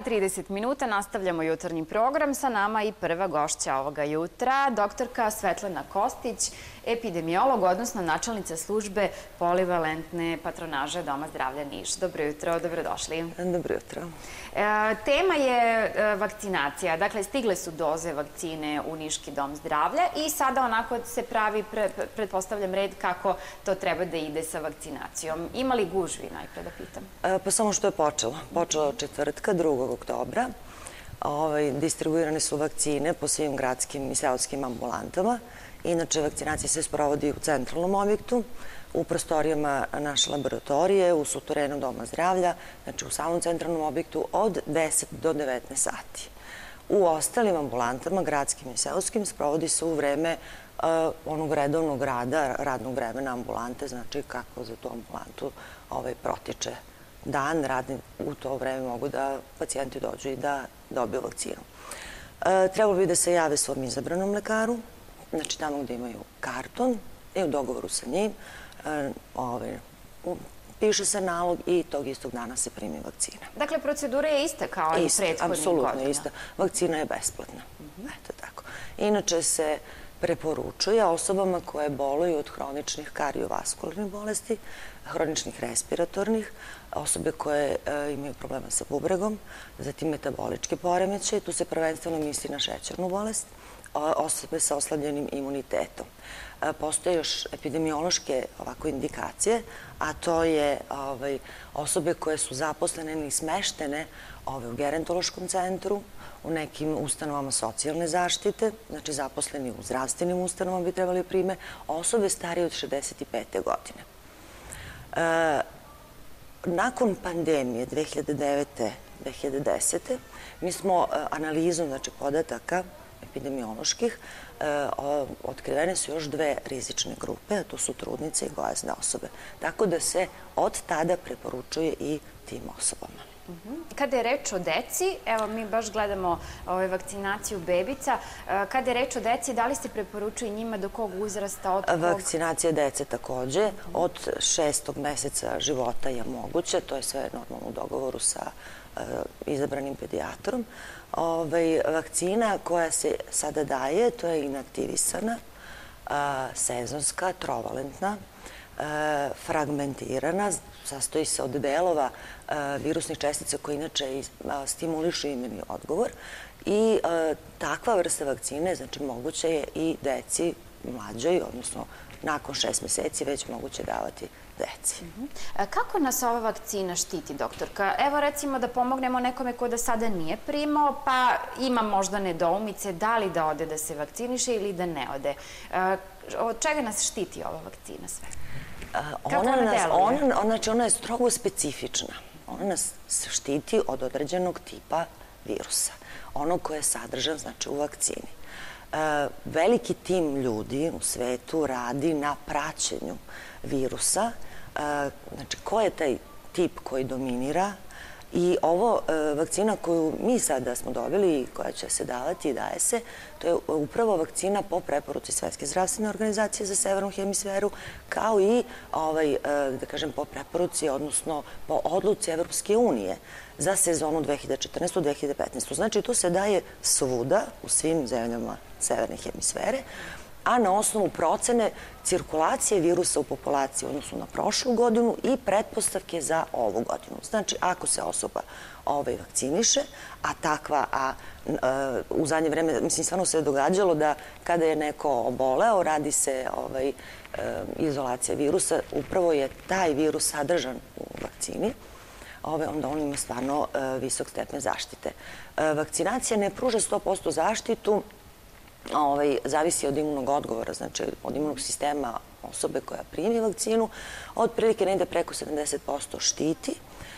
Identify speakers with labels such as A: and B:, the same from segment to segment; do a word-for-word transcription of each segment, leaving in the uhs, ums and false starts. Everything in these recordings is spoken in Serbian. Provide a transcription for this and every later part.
A: trideset minuta nastavljamo jutarnji program. Sa nama i prva gošća ovoga jutra, doktorka Svetlana Kostić, epidemiolog, odnosno načelnica službe polivalentne patronaže Doma zdravlja Niš. Dobro jutro, dobrodošli.
B: Dobro jutro.
A: Tema je vakcinacija. Dakle, stigle su doze vakcine u Niški dom zdravlja i sada onako se pravi, pretpostavljam, red kako to treba da ide sa vakcinacijom. Ima li gužvi, najpre da pitam?
B: Pa samo što je počelo. Počelo od četvrtka, drugog oktobra. Distribuirane su vakcine po svim gradskim i seoskim ambulantama. Inače, vakcinacija se sprovodi u centralnom objektu, u prostorijama naše laboratorije, u suterenu Doma zdravlja, znači u samom centralnom objektu od deset do devetnaest sati. U ostalim ambulantama, gradskim i seoskim, sprovodi se u vreme onog redovnog rada, radnog vremena ambulante, znači kako za tu ambulantu protiče dan, radni, u to vreme mogu da pacijenti dođu i da dobiju vakcinu. Trebalo bi da se jave svom izabranom lekaru, znači tamo gde imaju karton i u dogovoru sa njim piše se nalog i tog istog dana se primi vakcina.
A: Dakle, procedura je ista kao i prethodnih godina?
B: Apsolutno ista. Vakcina je besplatna. Eto tako. Inače se preporučuje osobama koje boluju od hroničnih kardiovaskularnih bolesti, hroničnih respiratornih, osobe koje imaju problema sa bubregom, zatim metabolički poremećaj, tu se prvenstveno misli na šećernu bolest, osobe sa oslabljenim imunitetom. Postoje još epidemiološke indikacije, a to je osobe koje su zaposlene ili smeštene u gerontološkom centru, u nekim ustanovama socijalne zaštite, znači zaposleni u zdravstvenim ustanovama bi trebali prime, osobe starije od šezdeset pete godine. Nakon pandemije dve hiljade devete do dve hiljade desete mi smo analizom podataka epidemioloških otkrivene su još dve rizične grupe, a to su trudnice i gojazne osobe. Tako da se od tada preporučuje i tim osobama.
A: Kada je reč o deci, evo mi baš gledamo vakcinaciju bebica, kada je reč o deci, da li se preporučuje njima do kog uzrasta, od kog?
B: Vakcinacija dece takođe, od šestog meseca života je moguće, to je sve normalno u dogovoru sa izabranim pedijatrom. Vakcina koja se sada daje, to je inaktivisana, sezonska, trovalentna, fragmentirana, sastoji se od delova virusnih čestica koje inače stimulišu imunni odgovor i takva vrsta vakcine, znači moguće je i deci mlađoj, odnosno nakon šest meseci već moguće davati deci.
A: Kako nas ova vakcina štiti, doktorka? Evo recimo da pomognemo nekome ko da sada nije primao, pa ima možda nedoumice da li da ode da se vakciniše ili da ne ode. Od čega nas štiti ova vakcina sve?
B: Ona je strogo specifična. Ona nas štiti od određenog tipa virusa, onog koje je sadržan u vakcini. Veliki tim ljudi u svetu radi na praćenju virusa, znači ko je taj tip koji dominira i ovo vakcina koju mi sada smo dobili i koja će se davati i daje se, to je upravo vakcina po preporuci Svetske zdravstvene organizacije za severnu hemisferu, kao i, da kažem, po preporuci, odnosno po odluci Evropske unije za sezonu dve hiljade četrnaeste do dve hiljade petnaeste. Znači, to se daje svuda u svim zemljama severne hemisfere, a na osnovu procene cirkulacije virusa u populaciji u odnosu na prošlu godinu i pretpostavke za ovu godinu. Znači, ako se osoba vakciniše, a takva, a u zadnje vreme, mislim, stvarno se je događalo da kada je neko oboleo, radi se izolacija virusa, upravo je taj virus sadržan u vakcini, onda on ima stvarno visok stepen zaštite. Vakcinacija ne pruža sto posto zaštitu, zavisi od imunog odgovora, znači od imunog sistema osobe koja primi vakcinu, otprilike negde preko sedamdeset posto štiti,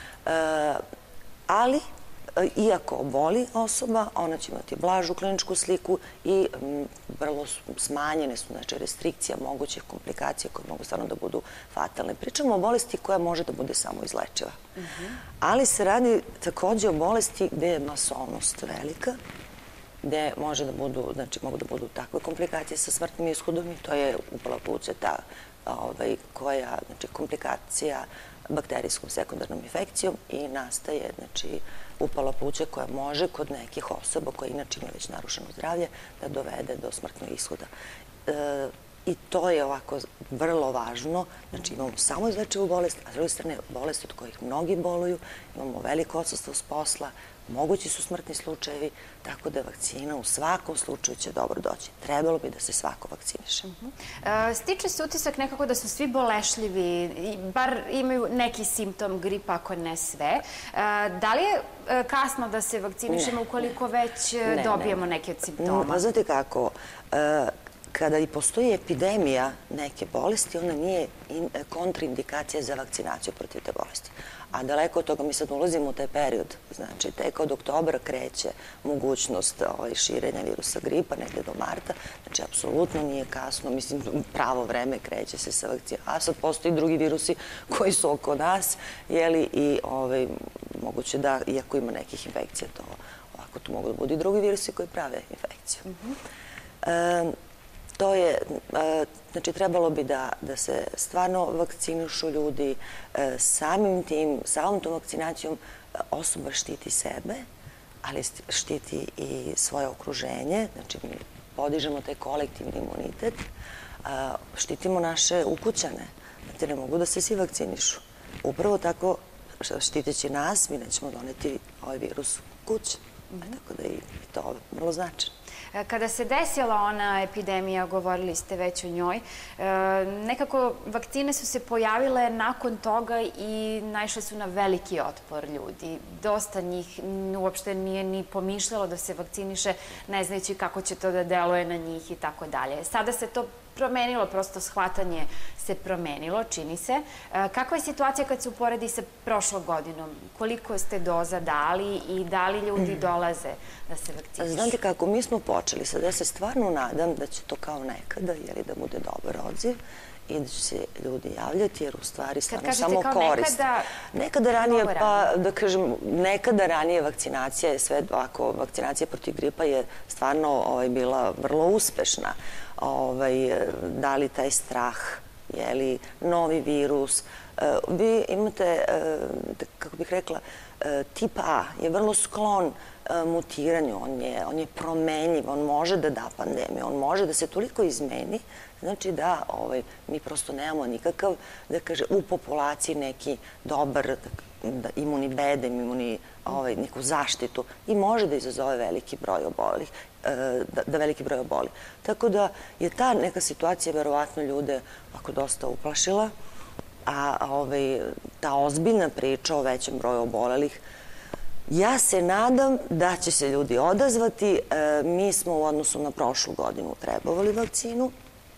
B: ali iako oboli osoba, ona će imati blažu kliničku sliku i vrlo smanjene su restrikcija mogućih komplikacija koje mogu stvarno da budu fatalne. Pričamo o bolesti koja može da bude samo izlečiva, ali se radi takođe o bolesti gde je masovnost velika, gde može da budu, znači mogu da budu takve komplikacije sa smrtnim ishodom i to je upala pluća ta koja, znači komplikacija bakterijskom sekundarnom infekcijom i nastaje, znači, upala pluća koja može kod nekih osoba koje inače imaju već narušeno zdravlje da dovede do smrtnog ishoda. I to je ovako vrlo važno. Znači imamo samo izlečivu bolest, a s druge strane bolest od kojih mnogi boluju, imamo veliko odsustvo s posla, mogući su smrtni slučajevi, tako da vakcina u svakom slučaju će dobro doći. Trebalo bi da se svako vakciniše.
A: Stiče se utisak nekako da su svi bolešljivi, bar imaju neki simptom gripa, ako ne sve. Da li je kasno da se vakcinišemo ukoliko već dobijemo neke od simptoma?
B: Znate kako, kada i postoji epidemija neke bolesti, ona nije kontraindikacija za vakcinaciju protiv te bolesti. A daleko od toga, mi sad ulazimo u taj period, znači tek od oktobra kreće mogućnost širenja virusa gripa, negde do marta, znači apsolutno nije kasno, mislim, pravo vreme kreće se sa vakcinom. A sad postoji drugi virusi koji su oko nas, jeli, i moguće da, iako ima nekih infekcija, to ovako tu mogu da budu i drugi virusi koji prave infekciju. To je, znači, trebalo bi da se stvarno vakcinišu ljudi. Samim tim, samom tom vakcinacijom osoba štiti sebe, ali štiti i svoje okruženje. Znači, mi podižemo taj kolektivni imunitet, štitimo naše ukućane. Znači, ne mogu da se svi vakcinišu. Upravo tako, štiteći nas, mi nećemo doneti ovaj virus u kuće. Tako da je to vrlo značajno.
A: Kada se desila ona epidemija, govorili ste već o njoj, nekako vakcine su se pojavile nakon toga i naišle su na veliki otpor ljudi. Dosta njih uopšte nije ni pomišljalo da se vakciniše, ne znajući kako će to da deluje na njih i tako dalje. Sada se to promenilo, prosto shvatanje se promenilo, čini se. Kakva je situacija kad se uporedi sa prošlom godinom? Koliko ste doza dali i da li ljudi dolaze da se vakcinišu?
B: Znate kako, mi smo počeli. Sad ja se stvarno nadam da će to kao nekada, jeli, da bude dobar odziv i da će se ljudi javljati, jer u stvari stvarno samo korist. Nekada ranije, pa da kažem, nekada ranije vakcinacija je sve ovako, vakcinacija protiv gripa je stvarno bila vrlo uspešna. Da li taj strah, je li novi virus. Vi imate, kako bih rekla, tip A je vrlo sklon mutiranju, on je promenljiv, on može da da pandemiju, on može da se toliko izmeni, znači da mi prosto nemamo nikakav, da kaže, u populaciji neki dobar imuni bedem, imuni neku zaštitu i može da izazove veliki broj obolih, da veliki broj oboli. Tako da je ta neka situacija verovatno ljude ovako dosta uplašila, a ta ozbiljna priča o većem broju obolelih, ja se nadam da će se ljudi odazvati. Mi smo u odnosu na prošlu godinu trebovali vakcinu.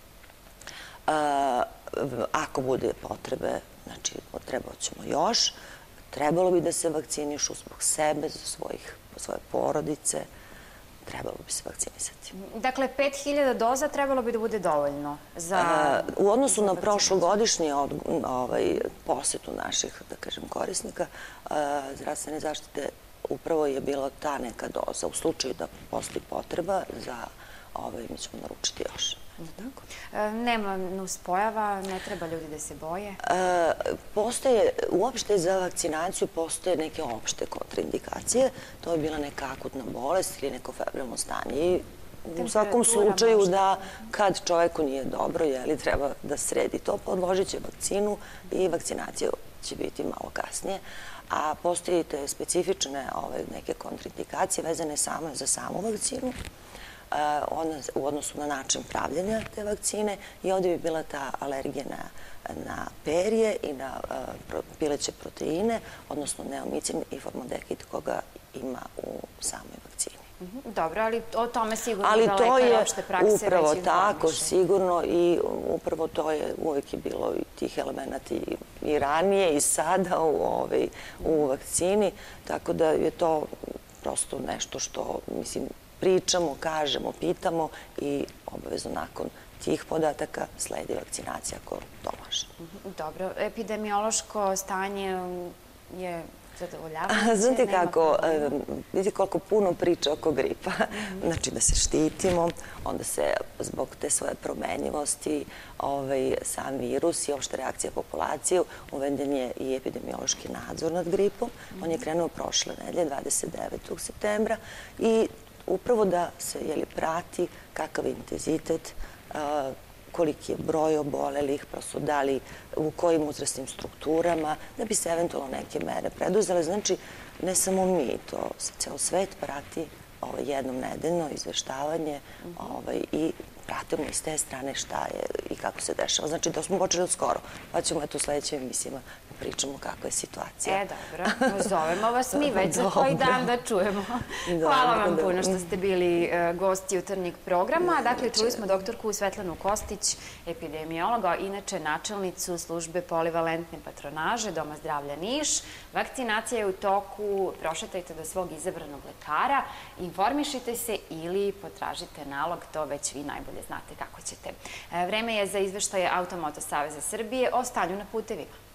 B: Ako bude potrebe, znači trebat ćemo još. Trebalo bi da se vakcinišu zbog sebe, za svoje porodice. Trebalo bi se vakcinisati.
A: Dakle, pet hiljada doza trebalo bi da bude dovoljno za...
B: U odnosu na prošlogodišnji posetu naših, da kažem, korisnika zdravstvene zaštite, upravo je bila ta neka doza. U slučaju da postoji potreba, mi ćemo naručiti još.
A: Nema nuspojava, ne treba ljudi da se boje?
B: Postoje, uopšte za vakcinaciju postoje neke opšte kontraindikacije. To je bila neka akutna bolest ili neko febrilno stanje. I u svakom slučaju da kad čoveku nije dobro, treba da sredi to, podložit će vakcinu i vakcinacija će biti malo kasnije. A postoje te specifične neke kontraindikacije vezane samo za samu vakcinu u odnosu na način pravljenja te vakcine i ovdje bi bila ta alergija na perje i na pileće proteine, odnosno neomicin i formaldehid koga ima u samoj vakcini.
A: Dobro, ali o tome sigurno da lekar opšte prakse već informiše.
B: Ali to je upravo tako, sigurno, i upravo to je uvijek je bilo i tih elemenata i ranije i sada u vakcini, tako da je to prosto nešto što, mislim, pričamo, kažemo, pitamo i obavezno nakon tih podataka sledi vakcinacija ako to može.
A: Dobro. Epidemiološko stanje je zadovoljavajuće?
B: Znate
A: Nema
B: kako,
A: problema?
B: vidite koliko puno priča oko gripa. Znači da se štitimo, onda se zbog te svoje promenjivosti sam virus i opšta reakcija populacije uveden je i epidemiološki nadzor nad gripom. On je krenuo prošle nedelje, dvadeset devetog septembra i upravo da se prati kakav je intenzitet, koliki je broj obolelih, prosto da li u kojim uzrasnim strukturama, da bi se eventualno neke mere preduzele. Znači, ne samo mi, to ceo svet prati jednom nedeljno izveštavanje i pratimo iz te strane šta je i kako se dešava. Znači, da smo počeli od skoro, pa ćemo eto u sledećim emisijama da pričamo kakva je situacija.
A: E, dobro. Zovemo vas mi već za koji dan da čujemo. Hvala vam puno što ste bili gosti jutarnjeg programa. Dakle, čuli smo doktorku Svetlanu Kostić, epidemiologa, inače načelnicu službe polivalentne patronaže Doma zdravlja Niš. Vakcinacija je u toku, prošetajte do svog izabranog lekara, informišite se ili potražite nalog, to već vi najbolje znate kako ćete. Vreme je za izveštaje Automoto Saveza Srbije o stanju na putevima.